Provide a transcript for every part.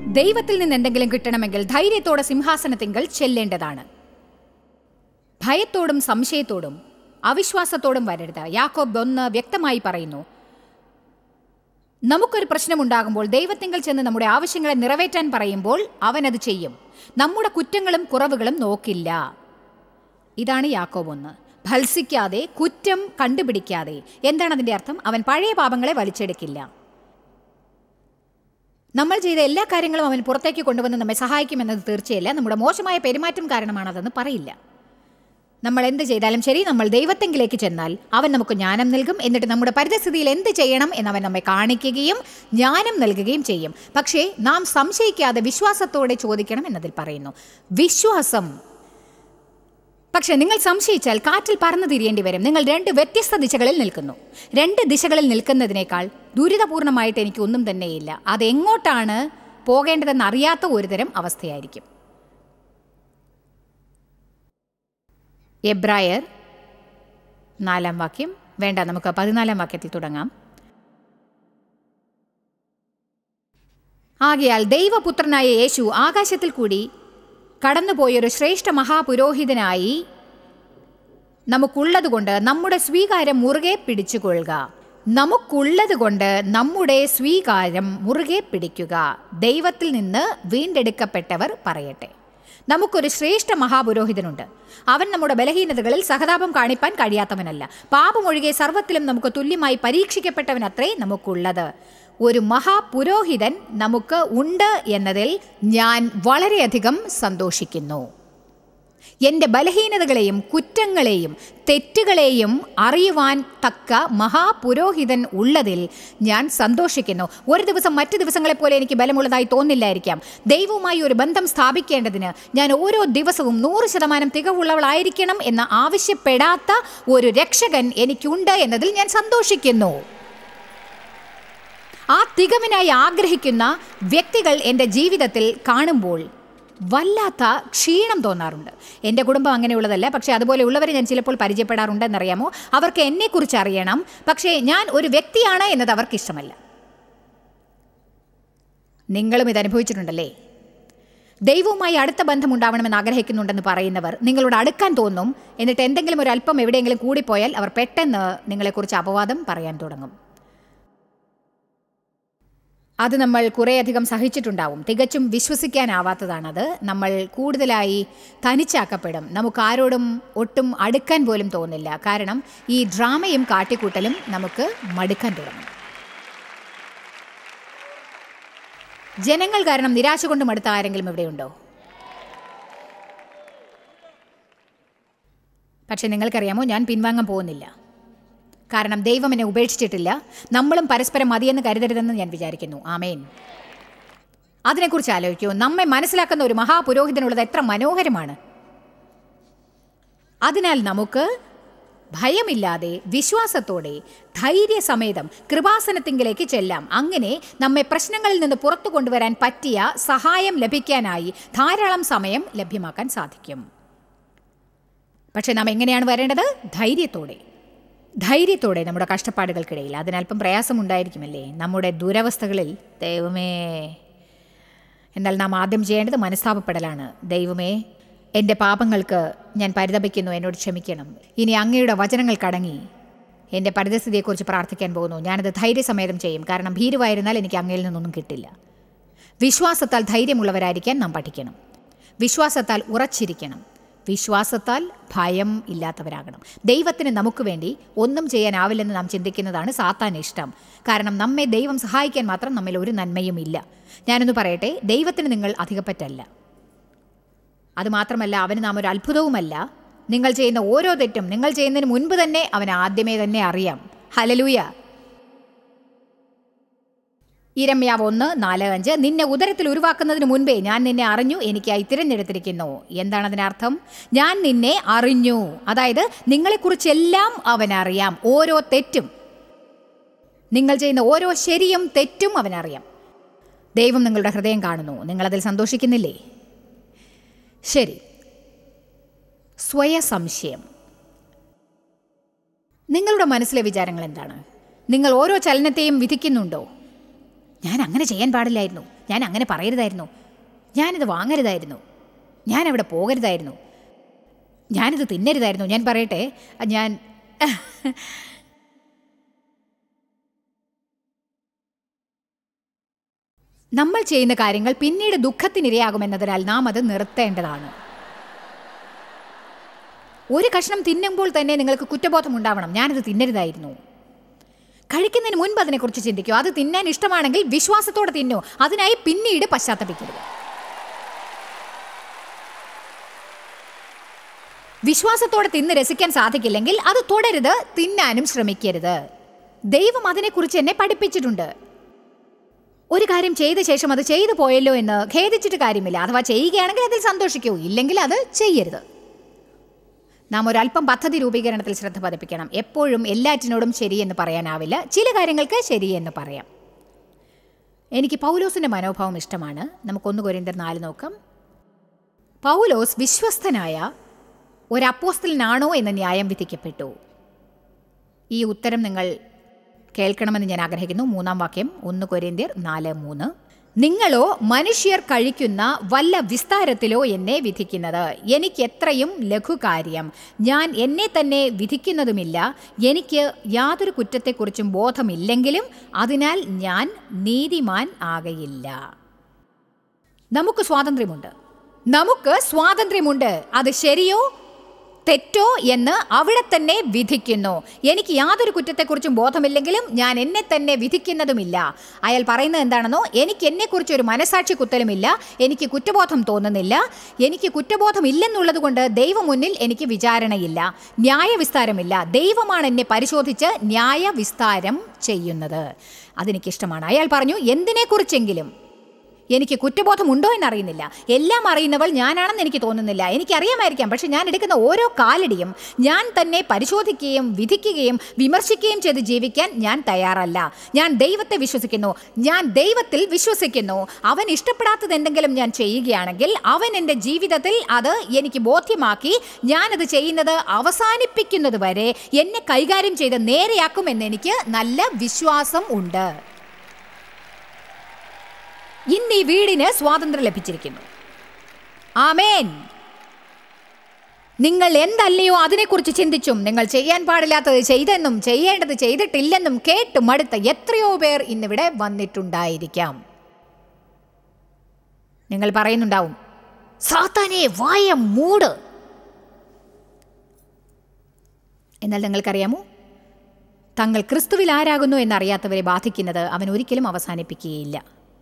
ദൈവത്തിൽ നിന്ന് എന്തെങ്കിലും കിട്ടണമെങ്കിൽ ധൈര്യത്തോടെ സിംഹാസനത്തിങ്കൽ ചെല്ലേണ്ടതാണ്. ഭയത്തോടും സംശയത്തോടും അവിശ്വാസത്തോടും വരരുത്. യാക്കോബ് 1 വ്യക്തമായി പറയുന്നു, നമുക്കൊരു പ്രശ്നമുണ്ടാകുമ്പോൾ ദൈവത്തിങ്കൽ ചെന്ന് നമ്മുടെ ആവശ്യങ്ങളെ നിറവേറ്റാൻ പറയുമ്പോൾ അവനത് ചെയ്യും. നമ്മുടെ കുറ്റങ്ങളും കുറവുകളും നോക്കില്ല. ഇതാണ് യാക്കോബ് 1. ഭത്സിക്കാതെ, കുറ്റം കണ്ടുപിടിക്കാതെ. എന്താണ് അതിൻ്റെ അർത്ഥം? അവൻ പഴയ പാപങ്ങളെ വലിച്ചെടുക്കില്ല. നമ്മൾ ചെയ്ത എല്ലാ കാര്യങ്ങളും അവൻ പുറത്തേക്ക് കൊണ്ടുവന്ന് നമ്മെ സഹായിക്കുമെന്നത് തീർച്ചയല്ല. നമ്മുടെ മോശമായ പെരുമാറ്റം കാരണമാണതെന്ന് പറയില്ല. നമ്മൾ എന്ത് ചെയ്താലും ശരി, നമ്മൾ ദൈവത്തെങ്കിലേക്ക് ചെന്നാൽ അവൻ നമുക്ക് ജ്ഞാനം നൽകും. എന്നിട്ട് നമ്മുടെ പരിതസ്ഥിതിയിൽ എന്ത് ചെയ്യണം എന്നവൻ നമ്മെ കാണിക്കുകയും ജ്ഞാനം നൽകുകയും ചെയ്യും. പക്ഷേ നാം സംശയിക്കാതെ വിശ്വാസത്തോടെ ചോദിക്കണം എന്നതിൽ പറയുന്നു. വിശ്വാസം. പക്ഷെ നിങ്ങൾ സംശയിച്ചാൽ കാറ്റിൽ പറന്നു തിരിയേണ്ടി വരും. നിങ്ങൾ 2 വ്യത്യസ്ത ദിശകളിൽ നിൽക്കുന്നു. 2 ദിശകളിൽ നിൽക്കുന്നതിനേക്കാൾ ദുരിതപൂർണമായിട്ട് എനിക്ക് ഒന്നും തന്നെയില്ല. അതെങ്ങോട്ടാണ് പോകേണ്ടതെന്ന് അറിയാത്ത ഒരുതരം അവസ്ഥയായിരിക്കും. എബ്രായർ 4 വാക്യം. വേണ്ട, നമുക്ക് 14 വാക്യത്തിൽ തുടങ്ങാം. ആകയാൽ ദൈവപുത്രനായ യേശു ആകാശത്തിൽ കൂടി കടന്നുപോയൊരു ശ്രേഷ്ഠ മഹാപുരോഹിതനായി നമുക്കുള്ളതുകൊണ്ട് നമ്മുടെ സ്വീകാരം മുറുകെ പിടിച്ചുകൊള്ളുക. നമുക്കുള്ളതുകൊണ്ട് നമ്മുടെ സ്വീകാരം മുറുകെ പിടിക്കുക. ദൈവത്തിൽ നിന്ന് വീണ്ടെടുക്കപ്പെട്ടവർ പറയട്ടെ. നമുക്കൊരു ശ്രേഷ്ഠ മഹാപുരോഹിതനുണ്ട്. അവൻ നമ്മുടെ ബലഹീനതകളിൽ സഹതാപം കാണിപ്പാൻ കഴിയാത്തവനല്ല. പാപമൊഴികെ സർവ്വത്തിലും നമുക്ക് തുല്യമായി പരീക്ഷിക്കപ്പെട്ടവനത്രേ നമുക്കുള്ളത്. ഒരു മഹാപുരോഹിതൻ നമുക്ക് ഉണ്ട് എന്നതിൽ ഞാൻ വളരെയധികം സന്തോഷിക്കുന്നു. എൻ്റെ ബലഹീനതകളെയും കുറ്റങ്ങളെയും തെറ്റുകളെയും അറിയുവാൻ തക്ക മഹാപുരോഹിതൻ ഉള്ളതിൽ ഞാൻ സന്തോഷിക്കുന്നു. ഒരു ദിവസം മറ്റു ദിവസങ്ങളെപ്പോലെ എനിക്ക് ബലമുള്ളതായി തോന്നില്ലായിരിക്കാം. ദൈവവുമായി ഒരു ബന്ധം സ്ഥാപിക്കേണ്ടതിന് ഞാൻ ഓരോ ദിവസവും 100% തികവുള്ളവളായിരിക്കണം എന്ന് ആവശ്യപ്പെടാത്ത ഒരു രക്ഷകൻ എനിക്കുണ്ട് എന്നതിൽ ഞാൻ സന്തോഷിക്കുന്നു. ആ തികവിനായി ആഗ്രഹിക്കുന്ന വ്യക്തികൾ എൻ്റെ ജീവിതത്തിൽ കാണുമ്പോൾ വല്ലാത്ത ക്ഷീണം തോന്നാറുണ്ട്. എൻ്റെ കുടുംബം അങ്ങനെയുള്ളതല്ല, പക്ഷേ അതുപോലെയുള്ളവരെ ഞാൻ ചിലപ്പോൾ പരിചയപ്പെടാറുണ്ടെന്നറിയാമോ. അവർക്ക് എന്നെക്കുറിച്ച് അറിയണം, പക്ഷേ ഞാൻ ഒരു വ്യക്തിയാണ് എന്നത് അവർക്കിഷ്ടമല്ല. നിങ്ങളും ഇത് അനുഭവിച്ചിട്ടുണ്ടല്ലേ? ദൈവവുമായി അടുത്ത ബന്ധം ഉണ്ടാവണമെന്ന് ആഗ്രഹിക്കുന്നുണ്ടെന്ന് പറയുന്നവർ നിങ്ങളോട് അടുക്കാൻ തോന്നും. എന്നിട്ട് എന്തെങ്കിലും ഒരു അല്പം എവിടെയെങ്കിലും കൂടിപ്പോയാൽ അവർ പെട്ടെന്ന് നിങ്ങളെക്കുറിച്ച് അപവാദം പറയാൻ തുടങ്ങും. അത് നമ്മൾ കുറേയധികം സഹിച്ചിട്ടുണ്ടാവും. തികച്ചും വിശ്വസിക്കാനാവാത്തതാണത്. നമ്മൾ കൂടുതലായി തനിച്ചാക്കപ്പെടും. നമുക്ക് ആരോടും ഒട്ടും അടുക്കാൻ പോലും തോന്നില്ല. കാരണം ഈ ഡ്രാമയും കാട്ടിക്കൂട്ടലും നമുക്ക് മടുക്കാൻ തുടങ്ങും. ജനങ്ങൾ കാരണം നിരാശ കൊണ്ട് മടുത്ത ആരെങ്കിലും ഇവിടെയുണ്ടോ? പക്ഷെ നിങ്ങൾക്കറിയാമോ, ഞാൻ പിൻവാങ്ങാൻ പോകുന്നില്ല. കാരണം ദൈവം എന്നെ ഉപേക്ഷിച്ചിട്ടില്ല. നമ്മളും പരസ്പരം മതിയെന്ന് കരുതരുതെന്ന് ഞാൻ വിചാരിക്കുന്നു. ആമേൻ. അതിനെക്കുറിച്ച് ആലോചിക്കൂ. നമ്മെ മനസ്സിലാക്കുന്ന ഒരു മഹാപുരോഹിതനുള്ളത് എത്ര മനോഹരമാണ്. അതിനാൽ നമുക്ക് ഭയമില്ലാതെ വിശ്വാസത്തോടെ ധൈര്യസമേതം കൃപാസനത്തിങ്കിലേക്ക് ചെല്ലാം. അങ്ങനെ നമ്മെ പ്രശ്നങ്ങളിൽ നിന്ന് പുറത്തു കൊണ്ടുവരാൻ പറ്റിയ സഹായം ലഭിക്കാനായി ധാരാളം സമയം ലഭ്യമാക്കാൻ സാധിക്കും. പക്ഷെ നാം എങ്ങനെയാണ് വരേണ്ടത്? ധൈര്യത്തോടെ നമ്മുടെ കഷ്ടപ്പാടുകൾക്കിടയിൽ. അതിനല്പം പ്രയാസമുണ്ടായിരിക്കുമല്ലേ, നമ്മുടെ ദുരവസ്ഥകളിൽ. ദൈവമേ, എന്നാൽ നാം ആദ്യം ചെയ്യേണ്ടത് മനസ്താപപ്പെടലാണ്. ദൈവമേ, എൻ്റെ പാപങ്ങൾക്ക് ഞാൻ പരിതപിക്കുന്നു, എന്നോട് ക്ഷമിക്കണം. ഇനി അങ്ങയുടെ വചനങ്ങൾ കടങ്ങി എൻ്റെ പരിതസ്ഥിതിയെക്കുറിച്ച് പ്രാർത്ഥിക്കാൻ പോകുന്നു. ഞാനത് ധൈര്യസമേതം ചെയ്യും. കാരണം ഭീരുവായിരുന്നാൽ എനിക്ക് അങ്ങയിൽ നിന്നൊന്നും കിട്ടില്ല. വിശ്വാസത്താൽ ധൈര്യമുള്ളവരായിരിക്കാൻ നാം പഠിക്കണം. വിശ്വാസത്താൽ ഉറച്ചിരിക്കണം. വിശ്വാസത്താൽ ഭയം ഇല്ലാത്തവരാകണം. ദൈവത്തിന് നമുക്ക് വേണ്ടി ഒന്നും ചെയ്യാനാവില്ലെന്ന് നാം ചിന്തിക്കുന്നതാണ് സാത്താന് ഇഷ്ടം. കാരണം നമ്മെ ദൈവം സഹായിക്കാൻ മാത്രം നമ്മിൽ ഒരു നന്മയും ഇല്ല. ഞാനൊന്ന് പറയട്ടെ, ദൈവത്തിന് നിങ്ങൾ അധികപ്പറ്റല്ല. അതുമാത്രമല്ല, അവന് നാം ഒരു അത്ഭുതവുമല്ല. നിങ്ങൾ ചെയ്യുന്ന ഓരോ തെറ്റും നിങ്ങൾ ചെയ്യുന്നതിന് മുൻപ് തന്നെ അവന് ആദ്യമേ തന്നെ അറിയാം. ഹല്ലേലൂയ. ഇരമ്യാവ് 1:4-5. നിന്നെ ഉദരത്തിൽ ഉരുവാക്കുന്നതിന് മുൻപേ ഞാൻ നിന്നെ അറിഞ്ഞു, എനിക്കായി തിരഞ്ഞെടുത്തിരിക്കുന്നു. എന്താണ് അതിനർത്ഥം? ഞാൻ നിന്നെ അറിഞ്ഞു. അതായത് നിങ്ങളെക്കുറിച്ചെല്ലാം അവനറിയാം. ഓരോ തെറ്റും, നിങ്ങൾ ചെയ്യുന്ന ഓരോ ശരിയും തെറ്റും അവനറിയാം. ദൈവം നിങ്ങളുടെ ഹൃദയം കാണുന്നു. നിങ്ങളതിൽ സന്തോഷിക്കുന്നില്ലേ? ശരി. സ്വയസംശയം. നിങ്ങളുടെ മനസ്സിലെ വിചാരങ്ങൾ എന്താണ്? നിങ്ങൾ ഓരോ ചലനത്തെയും വിധിക്കുന്നുണ്ടോ? ഞാൻ അങ്ങനെ ചെയ്യാൻ പാടില്ലായിരുന്നു, ഞാൻ അങ്ങനെ പറയരുതായിരുന്നു, ഞാനിത് വാങ്ങരുതായിരുന്നു, ഞാൻ അവിടെ പോകരുതായിരുന്നു, ഞാനിത് തിന്നരുതായിരുന്നു. ഞാൻ പറയട്ടെ, നമ്മൾ ചെയ്യുന്ന കാര്യങ്ങൾ പിന്നീട് ദുഃഖത്തിനിരയാകുമെന്നതിനാൽ നാം അത് നിർത്തേണ്ടതാണ്. ഒരു കഷ്ണം തിന്നുമ്പോൾ തന്നെ നിങ്ങൾക്ക് കുറ്റബോധം ഉണ്ടാവണം, ഞാനത് തിന്നരുതായിരുന്നു. കഴിക്കുന്നതിന് മുൻപ് അതിനെക്കുറിച്ച് ചിന്തിക്കൂ. അത് തിന്നാൻ ഇഷ്ടമാണെങ്കിൽ വിശ്വാസത്തോടെ തിന്നൂ. അതിനായി പിന്നീട് പശ്ചാത്തപിക്കരുത്. വിശ്വാസത്തോടെ തിന്ന് രസിക്കാൻ സാധിക്കില്ലെങ്കിൽ അത് തുടരുത്, തിന്നാനും ശ്രമിക്കരുത്. ദൈവം അതിനെക്കുറിച്ച് എന്നെ പഠിപ്പിച്ചിട്ടുണ്ട്. ഒരു കാര്യം ചെയ്ത ശേഷം അത് ചെയ്തു പോയല്ലോ എന്ന് ഖേദിച്ചിട്ട് കാര്യമില്ല. അഥവാ ചെയ്യുകയാണെങ്കിൽ അതിൽ സന്തോഷിക്കൂ, ഇല്ലെങ്കിൽ അത് ചെയ്യരുത്. നാം ഒരല്പം പദ്ധതി രൂപീകരണത്തിൽ ശ്രദ്ധ പതിപ്പിക്കണം. എപ്പോഴും എല്ലാറ്റിനോടും ശരിയെന്ന് പറയാനാവില്ല, ചില കാര്യങ്ങൾക്ക് ശരിയെന്ന് പറയാം. എനിക്ക് പൗലോസിൻ്റെ മനോഭാവം ഇഷ്ടമാണ്. നമുക്ക് 1 കൊരിന്ത്യർ 4 നോക്കാം. പൗലോസ് വിശ്വസ്തനായ ഒരു അപ്പോസ്തലനാണോ എന്ന ന്യായം വിധിക്കപ്പെട്ടു. ഈ ഉത്തരം നിങ്ങൾ കേൾക്കണമെന്ന് ഞാൻ ആഗ്രഹിക്കുന്നു. 3-ാം വാക്യം 1 കൊരിന്ത്യർ 4:3. നിങ്ങളോ മനുഷ്യർ കഴിക്കുന്ന വല്ല വിസ്താരത്തിലോ എന്നെ വിധിക്കുന്നത്? എനിക്ക് എത്രയും ലഘുകാര്യം. ഞാൻ എന്നെ തന്നെ വിധിക്കുന്നതുമില്ല. എനിക്ക് യാതൊരു കുറ്റത്തെക്കുറിച്ചും ബോധമില്ലെങ്കിലും അതിനാൽ ഞാൻ നീതിമാൻ ആകയില്ല. നമുക്ക് സ്വാതന്ത്ര്യമുണ്ട്. അത് ശരിയോ തെറ്റോ എന്ന് അവിടെ തന്നെ വിധിക്കുന്നു. എനിക്ക് യാതൊരു കുറ്റത്തെക്കുറിച്ചും ബോധമില്ലെങ്കിലും ഞാൻ എന്നെ തന്നെ വിധിക്കുന്നതുമില്ല. അയാൾ പറയുന്നത് എന്താണെന്നോ, എനിക്ക് എന്നെക്കുറിച്ച് ഒരു മനസാക്ഷി കുത്തലുമില്ല, എനിക്ക് കുറ്റബോധം തോന്നുന്നില്ല. എനിക്ക് കുറ്റബോധം ഇല്ലെന്നുള്ളത് കൊണ്ട് ദൈവം മുന്നിൽ എനിക്ക് വിചാരണയില്ല, ന്യായവിസ്താരമില്ല. ദൈവമാണ് എന്നെ പരിശോധിച്ച് ന്യായവിസ്താരം ചെയ്യുന്നത്. അതെനിക്കിഷ്ടമാണ്. അയാൾ പറഞ്ഞു, എന്തിനെക്കുറിച്ചെങ്കിലും എനിക്ക് കുറ്റബോധമുണ്ടോ എന്നറിയുന്നില്ല. എല്ലാം അറിയുന്നവൾ ഞാനാണെന്ന് എനിക്ക് തോന്നുന്നില്ല. എനിക്കറിയാമായിരിക്കാം, പക്ഷെ ഞാൻ എടുക്കുന്ന ഓരോ കാലടിയും ഞാൻ തന്നെ പരിശോധിക്കുകയും വിധിക്കുകയും വിമർശിക്കുകയും ചെയ്ത് ജീവിക്കാൻ ഞാൻ തയ്യാറല്ല. ഞാൻ ദൈവത്തെ വിശ്വസിക്കുന്നു, ഞാൻ ദൈവത്തിൽ വിശ്വസിക്കുന്നു. അവൻ ഇഷ്ടപ്പെടാത്തത് എന്തെങ്കിലും ഞാൻ ചെയ്യുകയാണെങ്കിൽ അവൻ എൻ്റെ ജീവിതത്തിൽ അത് എനിക്ക് ബോധ്യമാക്കി ഞാനത് ചെയ്യുന്നത് അവസാനിപ്പിക്കുന്നത് വരെ എന്നെ കൈകാര്യം ചെയ്ത് നേരെയാക്കുമെന്ന് എനിക്ക് നല്ല വിശ്വാസം ഉണ്ട്. ഇന്ന് ഈ വീടിന് സ്വാതന്ത്ര്യം ലഭിച്ചിരിക്കുന്നു. ആമേൻ. നിങ്ങൾ എന്തല്ലയോ അതിനെക്കുറിച്ച് ചിന്തിച്ചും നിങ്ങൾ ചെയ്യാൻ പാടില്ലാത്തത് ചെയ്തെന്നും ചെയ്യേണ്ടത് ചെയ്തിട്ടില്ലെന്നും കേട്ട് മടുത്ത എത്രയോ പേർ ഇന്നിവിടെ വന്നിട്ടുണ്ടായിരിക്കാം. നിങ്ങൾ പറയുന്നുണ്ടാവും, സാത്താനെ വായ മൂട്. എന്നാൽ നിങ്ങൾക്കറിയാമോ, തങ്ങൾ ക്രിസ്തുവിൽ ആരാകുന്നു എന്നറിയാത്തവരെ ബാധിക്കുന്നത് അവൻ ഒരിക്കലും അവസാനിപ്പിക്കുകയില്ല.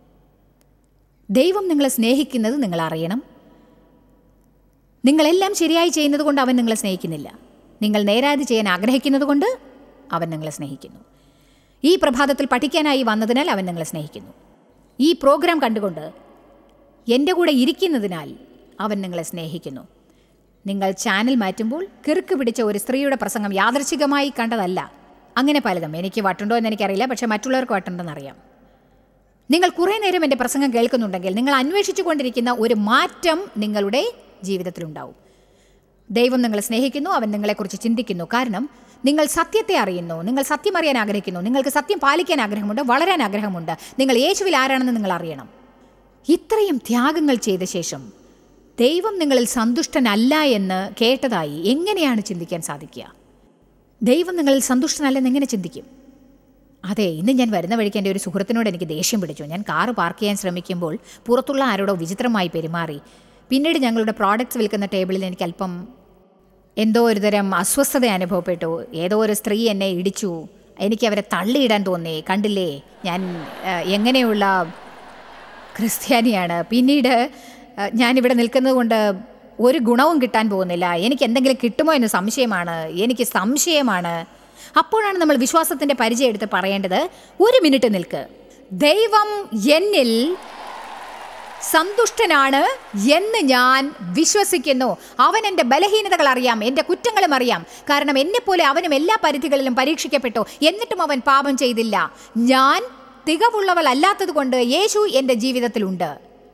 ദൈവം നിങ്ങളെ സ്നേഹിക്കുന്നത് നിങ്ങൾ അറിയണം. നിങ്ങളെല്ലാം ശരിയായി ചെയ്യുന്നത് കൊണ്ട് അവൻ നിങ്ങളെ സ്നേഹിക്കുന്നില്ല. നിങ്ങൾ നേരായത് ചെയ്യാൻ ആഗ്രഹിക്കുന്നത് കൊണ്ട് അവൻ നിങ്ങളെ സ്നേഹിക്കുന്നു. ഈ പ്രഭാതത്തിൽ പഠിക്കാനായി വന്നതിനാൽ അവൻ നിങ്ങളെ സ്നേഹിക്കുന്നു. ഈ പ്രോഗ്രാം കണ്ടുകൊണ്ട് എൻ്റെ കൂടെ ഇരിക്കുന്നതിനാൽ അവൻ നിങ്ങളെ സ്നേഹിക്കുന്നു. നിങ്ങൾ ചാനൽ മാറ്റുമ്പോൾ കിറുക്ക് പിടിച്ച ഒരു സ്ത്രീയുടെ പ്രസംഗം യാദൃച്ഛികമായി കണ്ടതല്ല. അങ്ങനെ പലതും. എനിക്ക് വട്ടുണ്ടോ എന്ന് എനിക്കറിയില്ല, പക്ഷേ മറ്റുള്ളവർക്ക് വട്ടുണ്ടെന്നറിയാം. നിങ്ങൾ കുറേ നേരം എൻ്റെ പ്രസംഗം കേൾക്കുന്നുണ്ടെങ്കിൽ നിങ്ങൾ അന്വേഷിച്ചു കൊണ്ടിരിക്കുന്ന ഒരു മാറ്റം നിങ്ങളുടെ ജീവിതത്തിലുണ്ടാവും. ദൈവം നിങ്ങളെ സ്നേഹിക്കുന്നു, അവൻ നിങ്ങളെക്കുറിച്ച് ചിന്തിക്കുന്നു. കാരണം നിങ്ങൾ സത്യത്തെ അറിയുന്നു, നിങ്ങൾ സത്യം അറിയാൻ ആഗ്രഹിക്കുന്നു, നിങ്ങൾക്ക് സത്യം പാലിക്കാൻ ആഗ്രഹമുണ്ട്, വളരാൻ ആഗ്രഹമുണ്ട്. നിങ്ങൾ യേശുവിൽ ആരാണെന്ന് നിങ്ങൾ അറിയണം. ഇത്രയും ത്യാഗങ്ങൾ ചെയ്ത ശേഷം ദൈവം നിങ്ങളിൽ സന്തുഷ്ടനല്ല എന്ന് കേട്ടതായി എങ്ങനെയാണ് ചിന്തിക്കാൻ സാധിക്കുക? ദൈവം നിങ്ങളിൽ സന്തുഷ്ടനല്ലെന്ന് എങ്ങനെ ചിന്തിക്കും? അതെ, ഇന്ന് ഞാൻ വരുന്ന വഴിക്ക് എൻ്റെ ഒരു സുഹൃത്തിനോട് എനിക്ക് ദേഷ്യം പിടിച്ചു. ഞാൻ കാറ് പാർക്ക് ചെയ്യാൻ ശ്രമിക്കുമ്പോൾ പുറത്തുള്ള ആരോടോ വിചിത്രമായി പെരുമാറി. പിന്നീട് ഞങ്ങളുടെ പ്രോഡക്റ്റ്സ് വിൽക്കുന്ന ടേബിളിൽ എനിക്ക് അല്പം എന്തോ ഒരുതരം അസ്വസ്ഥത അനുഭവപ്പെട്ടു. ഏതോ ഒരു സ്ത്രീ എന്നെ ഇടിച്ചു. എനിക്ക് അവരെ തള്ളിയിടാൻ തോന്നി. കണ്ടില്ലേ ഞാൻ എങ്ങനെയുള്ള ക്രിസ്ത്യാനിയാണ്. പിന്നീട് ഞാനിവിടെ നിൽക്കുന്നത് കൊണ്ട് ഒരു ഗുണവും കിട്ടാൻ പോകുന്നില്ല. എനിക്ക് എന്തെങ്കിലും കിട്ടുമോ എന്ന് എനിക്ക് സംശയമാണ്. അപ്പോഴാണ് നമ്മൾ വിശ്വാസത്തിൻ്റെ പരിചയം എടുത്ത് പറയേണ്ടത്, ഒരു മിനിറ്റ് നിൽക്ക്, ദൈവം എന്നിൽ സന്തുഷ്ടനാണ് എന്ന് ഞാൻ വിശ്വസിക്കുന്നു. അവൻ എൻ്റെ ബലഹീനതകൾ അറിയാം, എൻ്റെ കുറ്റങ്ങളും അറിയാം. കാരണം എന്നെപ്പോലെ അവനും എല്ലാ പരിധികളിലും പരീക്ഷിക്കപ്പെട്ടു, എന്നിട്ടും അവൻ പാപം ചെയ്തില്ല. ഞാൻ തികവുള്ളവൾ അല്ലാത്തത് കൊണ്ട് യേശു എൻ്റെ ജീവിതത്തിലുണ്ട്.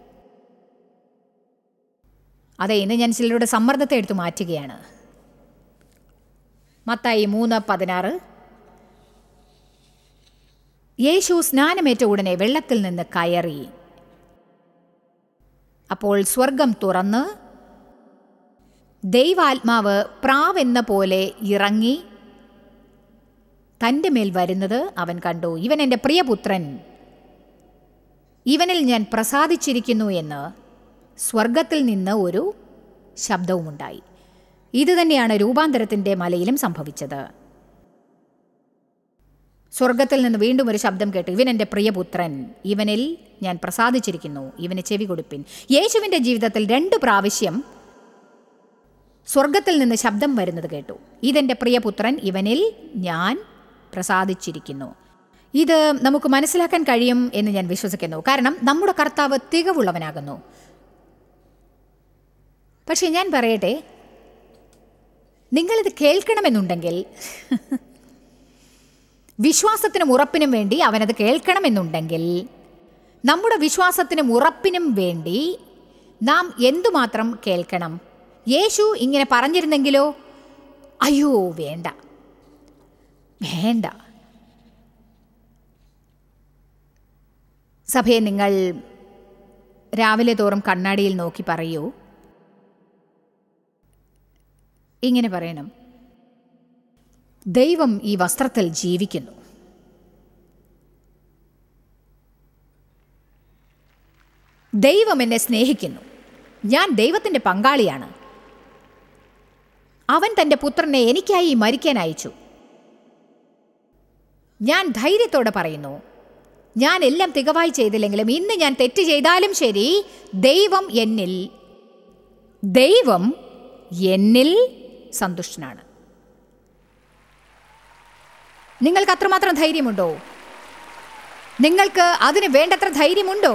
അതെ, ഇന്ന് ഞാൻ ചിലരുടെ സമ്മർദ്ദത്തെ എടുത്തു മാറ്റുകയാണ്. മത്തായി 3:16. യേശു സ്നാനമേറ്റ ഉടനെ വെള്ളത്തിൽ നിന്ന് കയറി. അപ്പോൾ സ്വർഗം തുറന്ന് ദൈവാത്മാവ് പ്രാവെന്ന പോലെ ഇറങ്ങി തൻ്റെ മേൽ വരുന്നത് അവൻ കണ്ടു. ഇവൻ എൻ്റെ പ്രിയപുത്രൻ, ഇവനിൽ ഞാൻ പ്രസാദിച്ചിരിക്കുന്നു എന്ന് സ്വർഗത്തിൽ നിന്ന് ഒരു ശബ്ദവുമുണ്ടായി. ഇതുതന്നെയാണ് രൂപാന്തരത്തിൻ്റെ മലയിലും സംഭവിച്ചത്. സ്വർഗത്തിൽ നിന്ന് വീണ്ടും ഒരു ശബ്ദം കേട്ടു, ഇവൻ എൻ്റെ പ്രിയപുത്രൻ, ഇവനിൽ ഞാൻ പ്രസാദിച്ചിരിക്കുന്നു, ഇവന് ചെവി കൊടുപ്പിൻ. യേശുവിൻ്റെ ജീവിതത്തിൽ 2 പ്രാവശ്യം സ്വർഗത്തിൽ നിന്ന് ശബ്ദം വരുന്നത് കേട്ടു. ഇതെൻ്റെ പ്രിയപുത്രൻ, ഇവനിൽ ഞാൻ പ്രസാദിച്ചിരിക്കുന്നു. ഇത് നമുക്ക് മനസ്സിലാക്കാൻ കഴിയും എന്ന് ഞാൻ വിശ്വസിക്കുന്നു. കാരണം നമ്മുടെ കർത്താവ് തികവുള്ളവനാകുന്നു. പക്ഷെ ഞാൻ പറയട്ടെ, നിങ്ങളിത് കേൾക്കണമെന്നുണ്ടെങ്കിൽ വിശ്വാസത്തിനും ഉറപ്പിനും വേണ്ടി അവനത് കേൾക്കണമെന്നുണ്ടെങ്കിൽ നമ്മുടെ വിശ്വാസത്തിനും ഉറപ്പിനും വേണ്ടി നാം എന്തുമാത്രം കേൾക്കണം? യേശു ഇങ്ങനെ പറഞ്ഞിരുന്നെങ്കിലോ? അയ്യോ, വേണ്ട വേണ്ട. സഭയെ, നിങ്ങൾ രാവിലെ തോറും കണ്ണാടിയിൽ നോക്കി പറയൂ, ഇങ്ങനെ പറയണം, ദൈവം ഈ വസ്ത്രത്തിൽ ജീവിക്കുന്നു. ദൈവം എന്നെ സ്നേഹിക്കുന്നു. ഞാൻ ദൈവത്തിൻ്റെ പങ്കാളിയാണ്. അവൻ തൻ്റെ പുത്രനെ എനിക്കായി മരിക്കാൻ അയച്ചു. ഞാൻ ധൈര്യത്തോടെ പറയുന്നു, ഞാൻ എല്ലാം തികവായി ചെയ്തില്ലെങ്കിലും ഇന്ന് ഞാൻ തെറ്റ് ചെയ്താലും ശരി, ദൈവം എന്നിൽ സന്തുഷ്ടനാണ്. നിങ്ങൾക്ക് അത്രമാത്രം ധൈര്യമുണ്ടോ? നിങ്ങൾക്ക് അതിന് വേണ്ടത്ര ധൈര്യമുണ്ടോ?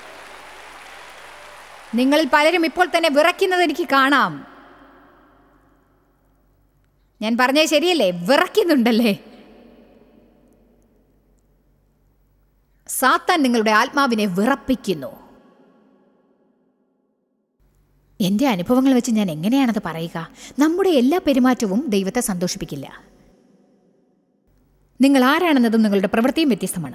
നിങ്ങളിൽ പലരും ഇപ്പോൾ തന്നെ വിറയ്ക്കുന്നത് എനിക്ക് കാണാം. ഞാൻ പറഞ്ഞത് ശരിയല്ലേ? വിറയ്ക്കുന്നുണ്ടല്ലേ? സാത്താൻ നിങ്ങളുടെ ആത്മാവിനെ വിറപ്പിക്കുന്നു. എൻ്റെ അനുഭവങ്ങൾ വെച്ച് ഞാൻ എങ്ങനെയാണത് പറയുക? നമ്മുടെ എല്ലാ പെരുമാറ്റവും ദൈവത്തെ സന്തോഷിപ്പിക്കില്ല. നിങ്ങൾ ആരാണെന്നതും നിങ്ങളുടെ പ്രവൃത്തിയും വ്യത്യസ്തമാണ്.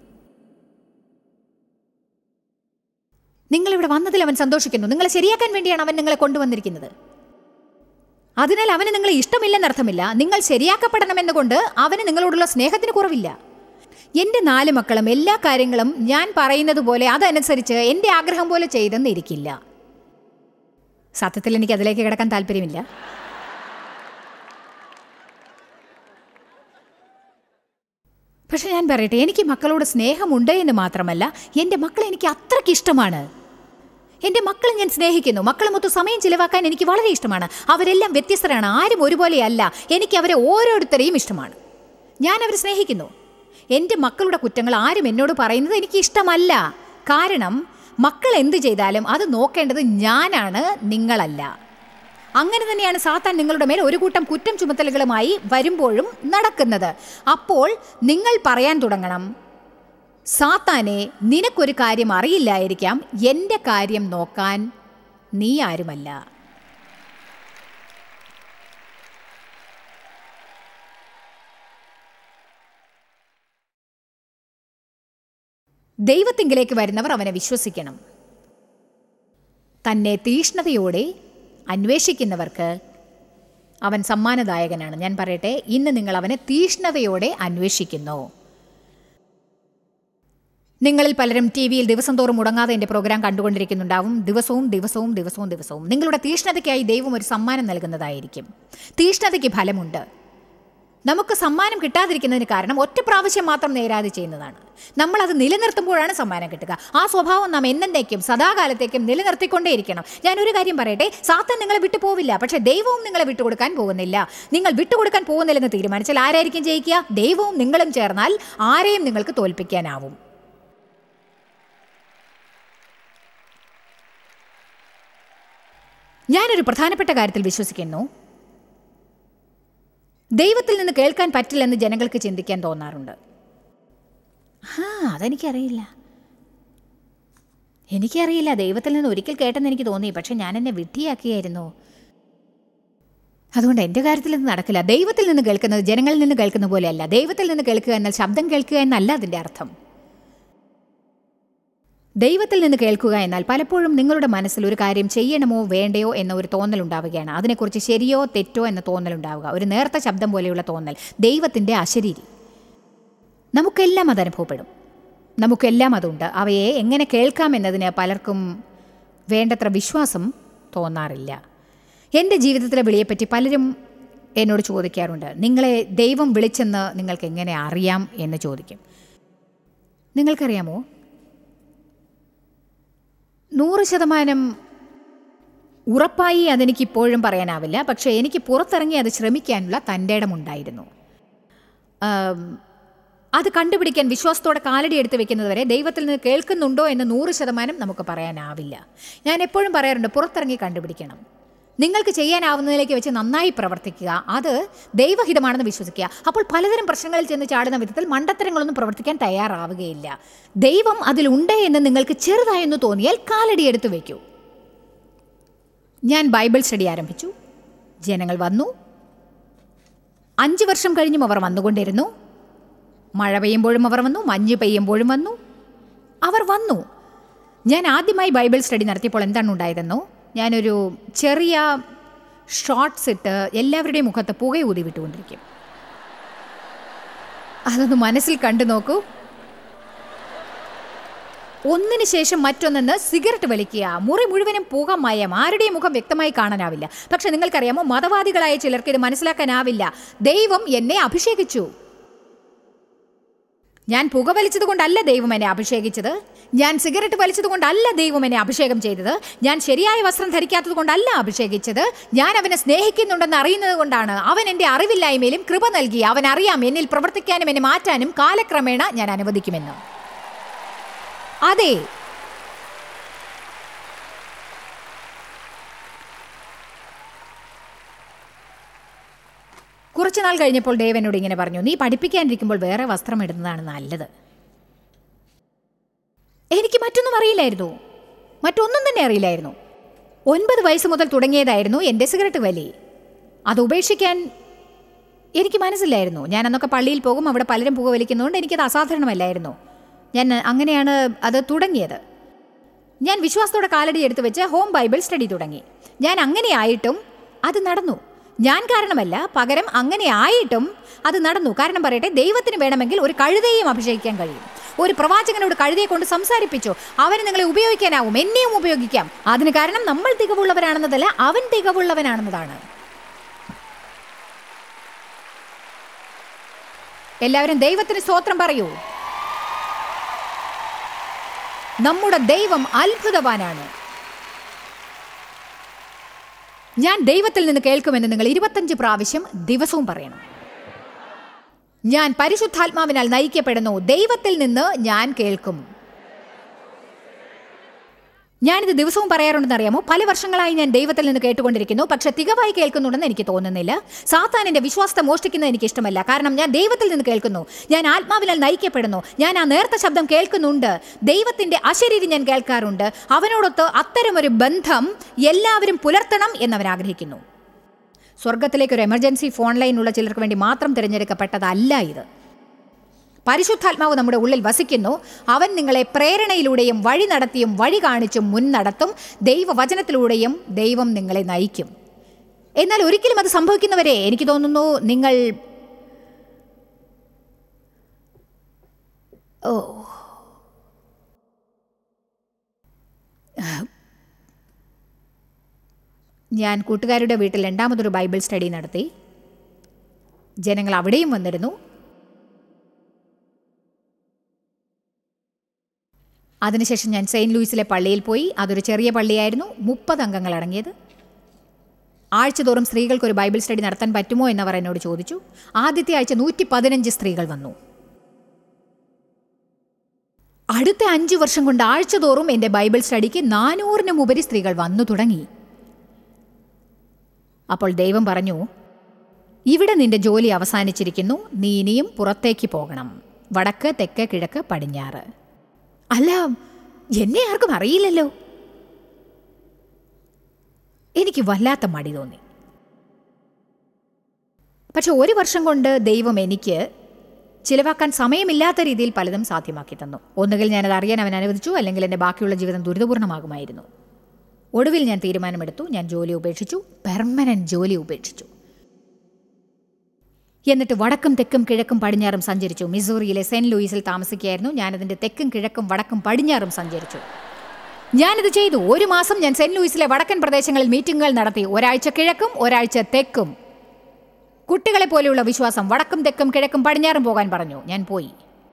നിങ്ങളിവിടെ വന്നതിൽ അവൻ സന്തോഷിക്കുന്നു. നിങ്ങളെ ശരിയാക്കാൻ വേണ്ടിയാണ് അവൻ നിങ്ങളെ കൊണ്ടുവന്നിരിക്കുന്നത്. അതിനാൽ അവന് നിങ്ങളെ ഇഷ്ടമില്ലെന്നർത്ഥമില്ല. നിങ്ങൾ ശരിയാക്കപ്പെടണമെന്നുകൊണ്ട് അവന് നിങ്ങളോടുള്ള സ്നേഹത്തിന് കുറവില്ല. എൻ്റെ 4 മക്കളും എല്ലാ കാര്യങ്ങളും ഞാൻ പറയുന്നത് പോലെ അതനുസരിച്ച് എൻ്റെ ആഗ്രഹം പോലെ ചെയ്തെന്നിരിക്കില്ല. സത്യത്തിൽ എനിക്ക് അതിലേക്ക് കിടക്കാൻ താല്പര്യമില്ല. പക്ഷെ ഞാൻ പറയട്ടെ, എനിക്ക് മക്കളോട് സ്നേഹമുണ്ട് എന്ന് മാത്രമല്ല, എൻ്റെ മക്കളെ എനിക്ക് അത്രയ്ക്ക് ഇഷ്ടമാണ്. എൻ്റെ മക്കളെ ഞാൻ സ്നേഹിക്കുന്നു. മക്കളുമൊത്ത് സമയം ചിലവാക്കാൻ എനിക്ക് വളരെ ഇഷ്ടമാണ്. അവരെല്ലാം വ്യത്യസ്തരാണ്, ആരും ഒരുപോലെയല്ല. എനിക്ക് അവരെ ഓരോരുത്തരെയും ഇഷ്ടമാണ്. ഞാൻ അവരെ സ്നേഹിക്കുന്നു. എൻ്റെ മക്കളുടെ കുറ്റങ്ങൾ ആരും എന്നോട് പറയുന്നത് എനിക്ക് ഇഷ്ടമല്ല. കാരണം മക്കൾ എന്ത് ചെയ്താലും അത് നോക്കേണ്ടത് ഞാനാണ്, നിങ്ങളല്ല. അങ്ങനെ തന്നെയാണ് സാത്താൻ നിങ്ങളുടെ മേൽ ഒരു കൂട്ടം കുറ്റം ചുമത്തലുകളുമായി വരുമ്പോഴും നടക്കുന്നത്. അപ്പോൾ നിങ്ങൾ പറയാൻ തുടങ്ങണം, സാത്താനെ, നിനക്കൊരു കാര്യം അറിയില്ലായിരിക്കാം, എൻ്റെ കാര്യം നോക്കാൻ നീ ആരുമല്ല. ദൈവത്തിങ്കിലേക്ക് വരുന്നവർ അവനെ വിശ്വസിക്കണം. തന്നെ തീഷ്ണതയോടെ അന്വേഷിക്കുന്നവർക്ക് അവൻ സമ്മാനദായകനാണ്. ഞാൻ പറയട്ടെ, ഇന്ന് നിങ്ങൾ അവനെ തീഷ്ണതയോടെ അന്വേഷിക്കുന്നു. നിങ്ങളിൽ പലരും TV-യിൽ ദിവസം തോറും മുടങ്ങാതെ എൻ്റെ പ്രോഗ്രാം കണ്ടുകൊണ്ടിരിക്കുന്നുണ്ടാവും. ദിവസവും നിങ്ങളുടെ തീഷ്ണതയ്ക്കായി ദൈവം ഒരു സമ്മാനം നൽകുന്നതായിരിക്കും. തീഷ്ണതയ്ക്ക് ഫലമുണ്ട്. നമുക്ക് സമ്മാനം കിട്ടാതിരിക്കുന്നതിന് കാരണം ഒറ്റ പ്രാവശ്യം മാത്രം നേരാതെ ചെയ്യുന്നതാണ്. നമ്മളത് നിലനിർത്തുമ്പോഴാണ് സമ്മാനം കിട്ടുക. ആ സ്വഭാവം നാം എന്നേക്കും സദാകാലത്തേക്കും നിലനിർത്തിക്കൊണ്ടേയിരിക്കണം. ഞാനൊരു കാര്യം പറയട്ടെ, സാത്താൻ നിങ്ങളെ വിട്ടു പോവില്ല. പക്ഷേ ദൈവവും നിങ്ങളെ വിട്ടുകൊടുക്കാൻ പോകുന്നില്ല. നിങ്ങൾ വിട്ടുകൊടുക്കാൻ പോകുന്നില്ലെന്ന് തീരുമാനിച്ചാൽ ആരായിരിക്കും ജയിക്കുക? ദൈവവും നിങ്ങളും ചേർന്നാൽ ആരെയും നിങ്ങൾക്ക് തോൽപ്പിക്കാനാവും. ഞാനൊരു പ്രധാനപ്പെട്ട കാര്യത്തിൽ വിശ്വസിക്കുന്നു. ദൈവത്തിൽ നിന്ന് കേൾക്കാൻ പറ്റില്ലെന്ന് ജനങ്ങൾക്ക് ചിന്തിക്കാൻ തോന്നാറുണ്ട്. എനിക്കറിയില്ല, ദൈവത്തിൽ നിന്ന് ഒരിക്കൽ കേട്ടെന്ന് എനിക്ക് തോന്നി, പക്ഷെ ഞാൻ എന്നെ വിഡ്ഢിയാക്കിയായിരുന്നു. അതുകൊണ്ട് എൻ്റെ കാര്യത്തിൽ ഇത് നടക്കില്ല. ദൈവത്തിൽ നിന്ന് കേൾക്കുന്നത് ജനങ്ങളിൽ നിന്ന് കേൾക്കുന്ന പോലെയല്ല. ദൈവത്തിൽ നിന്ന് കേൾക്കുക എന്നാൽ ശബ്ദം കേൾക്കുക എന്നല്ല അതിൻ്റെ അർത്ഥം. ദൈവത്തിൽ നിന്ന് കേൾക്കുക എന്നാൽ പലപ്പോഴും നിങ്ങളുടെ മനസ്സിൽ ഒരു കാര്യം ചെയ്യണമോ വേണ്ടയോ എന്ന ഒരു തോന്നലുണ്ടാവുകയാണ്. അതിനെക്കുറിച്ച് ശരിയോ തെറ്റോ എന്ന തോന്നലുണ്ടാവുക, ഒരു നേർത്ത ശബ്ദം പോലെയുള്ള തോന്നൽ, ദൈവത്തിൻ്റെ അശരീരി. നമുക്കെല്ലാം അത് അനുഭവപ്പെടും, നമുക്കെല്ലാം അതുണ്ട്. അവയെ എങ്ങനെ കേൾക്കാമെന്നതിന് പലർക്കും വേണ്ടത്ര വിശ്വാസം തോന്നാറില്ല. എൻ്റെ ജീവിതത്തിലെ വിളിയെപ്പറ്റി പലരും എന്നോട് ചോദിക്കാറുണ്ട്, നിങ്ങളെ ദൈവം വിളിച്ചെന്ന് നിങ്ങൾക്ക് എങ്ങനെ അറിയാം എന്ന് ചോദിക്കും. നിങ്ങൾക്കറിയാമോ, 100% ഉറപ്പായി അതെനിക്കിപ്പോഴും പറയാനാവില്ല. പക്ഷേ എനിക്ക് പുറത്തിറങ്ങി അത് ശ്രമിക്കാനുള്ള തൻ്റെ ഇടമുണ്ടായിരുന്നു. അത് കണ്ടുപിടിക്കാൻ വിശ്വാസത്തോടെ കാലടി എടുത്ത് വെക്കുന്നതുവരെ ദൈവത്തിൽ നിന്ന് കേൾക്കുന്നുണ്ടോ എന്ന് 100% നമുക്ക് പറയാനാവില്ല. ഞാൻ എപ്പോഴും പറയാറുണ്ട്, പുറത്തിറങ്ങി കണ്ടുപിടിക്കണം. നിങ്ങൾക്ക് ചെയ്യാനാവുന്നതിലേക്ക് വെച്ച് നന്നായി പ്രവർത്തിക്കുക, അത് ദൈവഹിതമാണെന്ന് വിശ്വസിക്കുക. അപ്പോൾ പലതരം പ്രശ്നങ്ങളിൽ ചെന്ന് ചാടുന്ന വിധത്തിൽ മണ്ടത്തരങ്ങളൊന്നും പ്രവർത്തിക്കാൻ തയ്യാറാവുകയില്ല. ദൈവം അതിലുണ്ട് എന്ന് നിങ്ങൾക്ക് ചെറുതായെന്ന് തോന്നിയാൽ കാലടി എടുത്ത് വയ്ക്കൂ. ഞാൻ ബൈബിൾ സ്റ്റഡി ആരംഭിച്ചു. ജനങ്ങൾ വന്നു. 5 വർഷം കഴിഞ്ഞും അവർ വന്നുകൊണ്ടിരുന്നു. മഴ പെയ്യുമ്പോഴും അവർ വന്നു, മഞ്ഞ് പെയ്യുമ്പോഴും വന്നു. അവർ വന്നു. ഞാൻ ആദ്യമായി ബൈബിൾ സ്റ്റഡി നടത്തിയപ്പോൾ എന്താണ് ഉണ്ടായതെന്നോ, ഞാനൊരു ചെറിയ ഷോർട്ട്സ് ഇട്ട് എല്ലാവരുടെയും മുഖത്ത് പുകയൂതി വിട്ടുകൊണ്ടിരിക്കും. അതൊന്ന് മനസ്സിൽ കണ്ടു നോക്കൂ. ഒന്നിന് ശേഷം മറ്റൊന്നെന്ന് സിഗരറ്റ് വലിക്കുക, മുറി മുഴുവനും പുകമയം, ആരുടെയും മുഖം വ്യക്തമായി കാണാനാവില്ല. പക്ഷെ നിങ്ങൾക്കറിയാമോ, മതവാദികളായ ചിലർക്ക് ഇത് മനസ്സിലാക്കാനാവില്ല. ദൈവം എന്നെ അഭിഷേകിച്ചു. ഞാൻ പുക വലിച്ചത് കൊണ്ടല്ല ദൈവം എന്നെ അഭിഷേകിച്ചത്. ഞാൻ സിഗരറ്റ് വലിച്ചത് കൊണ്ടല്ല ദൈവം എന്നെ അഭിഷേകം ചെയ്തത്. ഞാൻ ശരിയായ വസ്ത്രം ധരിക്കാത്തത് കൊണ്ടല്ല അഭിഷേകിച്ചത്. ഞാൻ അവനെ സ്നേഹിക്കുന്നുണ്ടെന്ന് അറിയുന്നത് കൊണ്ടാണ്. അവൻ എൻ്റെ അറിവില്ലായ്മയിലും കൃപ നൽകി. അവൻ അറിയാം എന്നിൽ പ്രവർത്തിക്കാനും എന്നെ മാറ്റാനും കാലക്രമേണ ഞാൻ അനുവദിക്കുമെന്ന്. അതെ, കുറച്ചു നാൾ കഴിഞ്ഞപ്പോൾ ദേവ് എന്നോട് ഇങ്ങനെ പറഞ്ഞു, നീ പഠിപ്പിക്കാനിരിക്കുമ്പോൾ വേറെ വസ്ത്രം ഇടുന്നതാണ് നല്ലത്. എനിക്ക് മറ്റൊന്നും അറിയില്ലായിരുന്നു, മറ്റൊന്നും തന്നെ അറിയില്ലായിരുന്നു. 9 വയസ്സ് മുതൽ തുടങ്ങിയതായിരുന്നു എൻ്റെ സിഗരറ്റ് വലി. അത് ഉപേക്ഷിക്കാൻ എനിക്ക് മനസ്സില്ലായിരുന്നു. ഞാൻ അന്നൊക്കെ പള്ളിയിൽ പോകും, അവിടെ പലരും പുക വലിക്കുന്നതുകൊണ്ട് എനിക്കത് അസാധാരണമല്ലായിരുന്നു. ഞാൻ അങ്ങനെയാണ് അത് തുടങ്ങിയത്. ഞാൻ വിശ്വാസത്തോടെ കാലടി എടുത്ത് വെച്ച് ഹോം ബൈബിൾ സ്റ്റഡി തുടങ്ങി. ഞാൻ അങ്ങനെയായിട്ടും അത് നടന്നു. ഞാൻ കാരണമല്ല, പകരം അങ്ങനെ ആയിട്ടും അത് നടന്നു. കാരണം പറയട്ടെ, ദൈവത്തിന് വേണമെങ്കിൽ ഒരു കഴുതയെയും അഭിഷേകിക്കാൻ കഴിയും. ഒരു പ്രവാചകനോട് കഴുതയെ കൊണ്ട് സംസാരിപ്പിച്ചു, അവന് നിങ്ങളെ ഉപയോഗിക്കാനാവും, എന്നെയും ഉപയോഗിക്കാം. അതിന് കാരണം നമ്മൾ തികവുള്ളവരാണെന്നതല്ല, അവൻ തികവുള്ളവനാണെന്നതാണ്. എല്ലാവരും ദൈവത്തിന് സ്തോത്രം പറയൂ. നമ്മുടെ ദൈവം അത്ഭുതവാനാണ്. ഞാൻ ദൈവത്തിൽ നിന്ന് കേൾക്കുമെന്ന് നിങ്ങൾ 25 പ്രാവശ്യം ദിവസവും പറയണം. ഞാൻ പരിശുദ്ധാത്മാവിനാൽ നയിക്കപ്പെടുന്നു. ദൈവത്തിൽ നിന്ന് ഞാൻ കേൾക്കും. ഞാനിത് ദിവസവും പറയാറുണ്ടെന്ന് അറിയാമോ? പല വർഷങ്ങളായി ഞാൻ ദൈവത്തിൽ നിന്ന് കേട്ടുകൊണ്ടിരിക്കുന്നു, പക്ഷെ തികവായി കേൾക്കുന്നുണ്ടെന്ന് എനിക്ക് തോന്നുന്നില്ല. സാത്താനിന്റെ വിശ്വാസത്തെ മോഷ്ടിക്കുന്നത് എനിക്ക് ഇഷ്ടമല്ല. കാരണം ഞാൻ ദൈവത്തിൽ നിന്ന് കേൾക്കുന്നു, ഞാൻ ആത്മാവിനാൽ നയിക്കപ്പെടുന്നു, ഞാൻ ആ നേർത്ത ശബ്ദം കേൾക്കുന്നുണ്ട്. ദൈവത്തിന്റെ അശരീരി ഞാൻ കേൾക്കാറുണ്ട്. അവനോടൊത്ത് അത്തരമൊരു ബന്ധം എല്ലാവരും പുലർത്തണം എന്നവൻ ആഗ്രഹിക്കുന്നു. സ്വർഗത്തിലേക്ക് ഒരു എമർജൻസി ഫോൺ ലൈനുള്ള ചിലർക്ക് വേണ്ടി മാത്രം തിരഞ്ഞെടുക്കപ്പെട്ടതല്ല ഇത്. പരിശുദ്ധാത്മാവ് നമ്മുടെ ഉള്ളിൽ വസിക്കുന്നു. അവൻ നിങ്ങളെ പ്രേരണയിലൂടെയും വഴി നടത്തിയും വഴി കാണിച്ചും മുൻ നടത്തും. ദൈവവചനത്തിലൂടെയും ദൈവം നിങ്ങളെ നയിക്കും. എന്നാൽ ഒരിക്കലും അത് സംഭവിക്കുന്നവരെ എനിക്ക് തോന്നുന്നു നിങ്ങൾ ഞാൻ കൂട്ടുകാരുടെ വീട്ടിൽ 2ാമതൊരു ബൈബിൾ സ്റ്റഡി നടത്തി. ജനങ്ങൾ അവിടെയും വന്നിരുന്നു. അതിനുശേഷം ഞാൻ സെയിൻറ്റ് ലൂയിസിലെ പള്ളിയിൽ പോയി. അതൊരു ചെറിയ പള്ളിയായിരുന്നു, 30 അംഗങ്ങൾ അടങ്ങിയത്. ആഴ്ചതോറും സ്ത്രീകൾക്കൊരു ബൈബിൾ സ്റ്റഡി നടത്താൻ പറ്റുമോ എന്നവർ എന്നോട് ചോദിച്ചു. ആദ്യത്തെ ആഴ്ച 115 സ്ത്രീകൾ വന്നു. അടുത്ത 5 വർഷം കൊണ്ട് ആഴ്ചതോറും എൻ്റെ ബൈബിൾ സ്റ്റഡിക്ക് 400-നും ഉപരി സ്ത്രീകൾ വന്നു തുടങ്ങി. അപ്പോൾ ദൈവം പറഞ്ഞു, ഇവിടെ നിന്റെ ജോലി അവസാനിച്ചിരിക്കുന്നു, നീ ഇനിയും പുറത്തേക്ക് പോകണം, വടക്ക്, തെക്ക്, കിഴക്ക്, പടിഞ്ഞാറ്. അല്ല, എന്നെ ആർക്കും അറിയില്ലല്ലോ. എനിക്ക് വല്ലാത്ത മടി തോന്നി. പക്ഷെ 1 വർഷം കൊണ്ട് ദൈവം എനിക്ക് ചിലവാക്കാൻ സമയമില്ലാത്ത രീതിയിൽ പലതും സാധ്യമാക്കി തന്നു. ഒന്നുകിൽ ഞാനത് അറിയാൻ അവൻ അനുവദിച്ചു, അല്ലെങ്കിൽ എൻ്റെ ബാക്കിയുള്ള ജീവിതം ദുരിതപൂർണ്ണമാകുമായിരുന്നു. ഒടുവിൽ ഞാൻ തീരുമാനമെടുത്തു. ഞാൻ ജോലി ഉപേക്ഷിച്ചു, പെർമനന്റ് ജോലി ഉപേക്ഷിച്ചു. എന്നിട്ട് വടക്കും തെക്കും കിഴക്കും പടിഞ്ഞാറും സഞ്ചരിച്ചു. മിസൂറിയിലെ സെന്റ് ലൂയിസിൽ താമസിക്കുകയായിരുന്നു. ഞാനതിൻ്റെ തെക്കും കിഴക്കും വടക്കും പടിഞ്ഞാറും സഞ്ചരിച്ചു. ഞാനിത് ചെയ്തു. 1 മാസം ഞാൻ സെന്റ് ലൂയിസിലെ വടക്കൻ പ്രദേശങ്ങളിൽ മീറ്റിങ്ങുകൾ നടത്തി. ഒരാഴ്ച കിഴക്കും ഒരാഴ്ച തെക്കും. കുട്ടികളെ പോലെയുള്ള വിശ്വാസം. വടക്കും തെക്കും കിഴക്കും പടിഞ്ഞാറും പോകാൻ പറഞ്ഞു. ഞാൻ പോയി.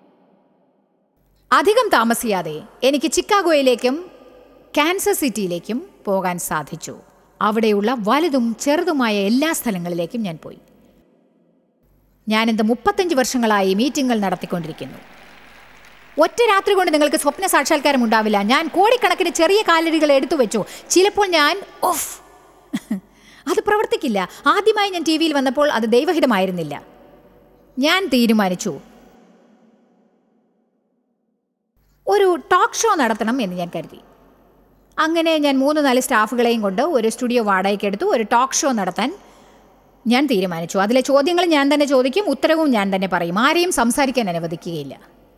അധികം താമസിയാതെ എനിക്ക് ചിക്കാഗോയിലേക്കും കാൻസസ് സിറ്റിയിലേക്കും പോകാൻ സാധിച്ചു. അവിടെയുള്ള വലുതും ചെറുതുമായ എല്ലാ സ്ഥലങ്ങളിലേക്കും ഞാൻ പോയി. ഞാനിത് 35 വർഷങ്ങളായി മീറ്റിങ്ങുകൾ നടത്തിക്കൊണ്ടിരിക്കുന്നു. ഒറ്റ രാത്രി കൊണ്ട് നിങ്ങൾക്ക് സ്വപ്ന സാക്ഷാത്കാരം ഉണ്ടാവില്ല. ഞാൻ കോടിക്കണക്കിന് ചെറിയ കാലടികൾ എടുത്തു വെച്ചു. ചിലപ്പോൾ ഞാൻ അത് പ്രവർത്തിക്കില്ല. ആദ്യമായി ഞാൻ TV യിൽ വന്നപ്പോൾ അത് ദൈവഹിതമായിരുന്നില്ല. ഞാൻ തീരുമാനിച്ചു ഒരു ടോക്ക് ഷോ നടത്തണം എന്ന് ഞാൻ കരുതി. അങ്ങനെ ഞാൻ 3-4 സ്റ്റാഫുകളെയും കൊണ്ട് ഒരു സ്റ്റുഡിയോ വാടകയ്ക്കെടുത്തു. ഒരു ടോക്ക് ഷോ നടത്താൻ ഞാൻ തീരുമാനിച്ചു. അതിലെ ചോദ്യങ്ങൾ ഞാൻ തന്നെ ചോദിക്കും, ഉത്തരവും ഞാൻ തന്നെ പറയും. ആരെയും സംസാരിക്കാൻ അനുവദിക്കുകയില്ല.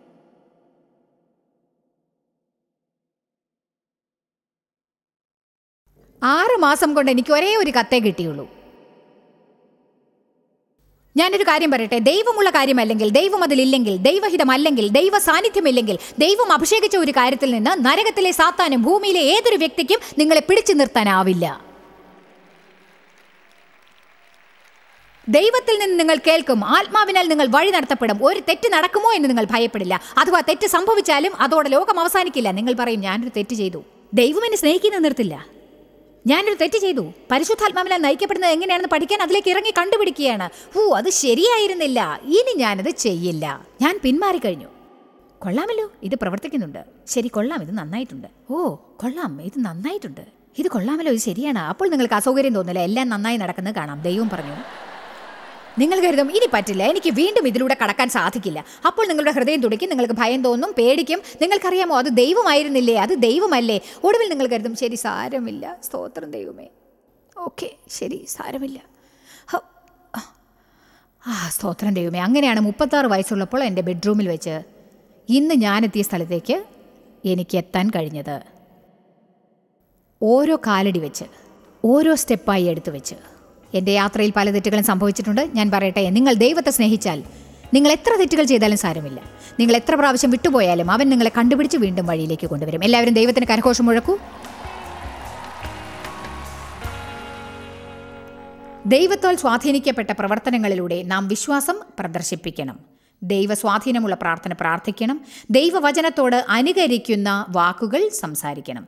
ആറ് മാസം കൊണ്ട് എനിക്ക് ഒരേ ഒരു കത്തേ കിട്ടിയുള്ളൂ. ഞാനൊരു കാര്യം പറയട്ടെ, ദൈവമുള്ള കാര്യമല്ലെങ്കിൽ, ദൈവം അതിലില്ലെങ്കിൽ, ദൈവഹിതമല്ലെങ്കിൽ, ദൈവ സാന്നിധ്യമില്ലെങ്കിൽ, ദൈവം അഭിഷേകിച്ച ഒരു കാര്യത്തിൽ നിന്ന് നരകത്തിലെ സാത്താനും ഭൂമിയിലെ ഏതൊരു വ്യക്തിക്കും നിങ്ങളെ പിടിച്ചു നിർത്താനാവില്ല. ദൈവത്തിൽ നിന്ന് നിങ്ങൾ കേൾക്കും, ആത്മാവിനാൽ നിങ്ങൾ വഴി നടത്തപ്പെടും. ഒരു തെറ്റ് നടക്കുമോ എന്ന് നിങ്ങൾ ഭയപ്പെടില്ല. അഥവാ തെറ്റ് സംഭവിച്ചാലും അതോടെ ലോകം അവസാനിക്കില്ല. നിങ്ങൾ പറയും, ഞാനൊരു തെറ്റ് ചെയ്തു. ദൈവം എന്നെ സ്നേഹിക്കുന്ന നിർത്തില്ല. ഞാനൊരു തെറ്റ് ചെയ്തു. പരിശുദ്ധാത്മാവിനാൽ നയിക്കപ്പെടുന്നത് എങ്ങനെയാണെന്ന് പഠിക്കാൻ അതിലേക്ക് ഇറങ്ങി കണ്ടുപിടിക്കുകയാണ്. അത് ശരിയായിരുന്നില്ല, ഇനി ഞാനത് ചെയ്യില്ല. ഞാൻ പിന്മാറിക്കഴിഞ്ഞു. കൊള്ളാമല്ലോ, ഇത് പ്രവർത്തിക്കുന്നുണ്ട്. ശരി, കൊള്ളാം, ഇത് നന്നായിട്ടുണ്ട്. കൊള്ളാം, ഇത് നന്നായിട്ടുണ്ട്. ഇത് കൊള്ളാമല്ലോ, ഇത് ശരിയാണ്. അപ്പോൾ നിങ്ങൾക്ക് അസൗകര്യം തോന്നില്ല. എല്ലാം നന്നായി നടക്കുന്നത് കാണാം. ദൈവം പറഞ്ഞു. നിങ്ങൾ കരുതും, ഇനി പറ്റില്ല, എനിക്ക് വീണ്ടും ഇതിലൂടെ കടക്കാൻ സാധിക്കില്ല. അപ്പോൾ നിങ്ങളുടെ ഹൃദയം തുടിക്കും, നിങ്ങൾക്ക് ഭയം തോന്നും, പേടിക്കും. നിങ്ങൾക്കറിയാമോ, അത് ദൈവമായിരുന്നില്ലേ, അത് ദൈവമല്ലേ. ഒടുവിൽ നിങ്ങൾ കരുതും, ശരി, സാരമില്ല, സ്തോത്രം ദൈവമേ, ഓക്കെ, ശരി, സാരമില്ല, സ്തോത്രം ദൈവമേ. അങ്ങനെയാണ് 36 വയസ്സുള്ളപ്പോൾ എൻ്റെ ബെഡ്റൂമിൽ വെച്ച് ഇന്ന് ഞാനെത്തിയ സ്ഥലത്തേക്ക് എനിക്ക് എത്താൻ കഴിഞ്ഞത്. ഓരോ കാലടി വെച്ച്, ഓരോ സ്റ്റെപ്പായി എടുത്തു വെച്ച്. എൻ്റെ യാത്രയിൽ പല തെറ്റുകളും സംഭവിച്ചിട്ടുണ്ട്. ഞാൻ പറയട്ടെ, നിങ്ങൾ ദൈവത്തെ സ്നേഹിച്ചാൽ നിങ്ങൾ എത്ര തെറ്റുകൾ ചെയ്താലും സാരമില്ല. നിങ്ങൾ എത്ര പ്രാവശ്യം വിട്ടുപോയാലും അവൻ നിങ്ങളെ കണ്ടുപിടിച്ച് വീണ്ടും വഴിയിലേക്ക് കൊണ്ടുവരും. എല്ലാവരും ദൈവത്തിന് കരഘോഷം മുഴക്കൂ. ദൈവത്താൽ സ്വാധീനിക്കപ്പെട്ട പ്രവർത്തനങ്ങളിലൂടെ നാം വിശ്വാസം പ്രദർശിപ്പിക്കണം. ദൈവസ്വാധീനമുള്ള പ്രാർത്ഥന പ്രാർത്ഥിക്കണം. ദൈവവചനത്തോട് അനുകരിക്കുന്ന വാക്കുകൾ സംസാരിക്കണം.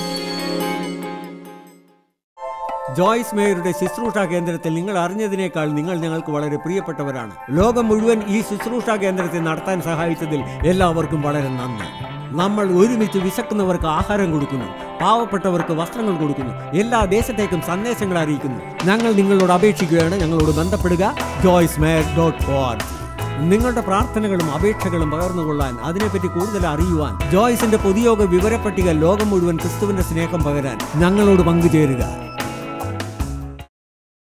ജോയ്സ് മേയറുടെ ശുശ്രൂഷാ കേന്ദ്രത്തിൽ നിങ്ങൾ അറിഞ്ഞതിനേക്കാൾ നിങ്ങൾ ഞങ്ങൾക്ക് വളരെ പ്രിയപ്പെട്ടവരാണ്. ലോകം മുഴുവൻ ഈ ശുശ്രൂഷാ കേന്ദ്രത്തെ നടത്താൻ സഹായിച്ചതിൽ എല്ലാവർക്കും വളരെ നന്ദി. നമ്മൾ ഒരുമിച്ച് വിശക്കുന്നവർക്ക് ആഹാരം കൊടുക്കുന്നു, പാവപ്പെട്ടവർക്ക് വസ്ത്രങ്ങൾ കൊടുക്കുന്നു, എല്ലാ ദേശത്തേക്കും സന്ദേശങ്ങൾ അറിയിക്കുന്നു. ഞങ്ങൾ നിങ്ങളോട് അപേക്ഷിക്കുകയാണ്, ഞങ്ങളോട് ബന്ധപ്പെടുക. joycemeyer.org. നിങ്ങളുടെ പ്രാർത്ഥനകളും അപേക്ഷകളും പകർന്നുകൊള്ളാൻ, അതിനെപ്പറ്റി കൂടുതൽ അറിയുവാൻ, ജോയ്സിന്റെ പൊതുയോഗ വിവരപ്പട്ടിക ലോകം മുഴുവൻ ക്രിസ്തുവിന്റെ സ്നേഹം പകരാൻ ഞങ്ങളോട് പങ്കുചേരുക.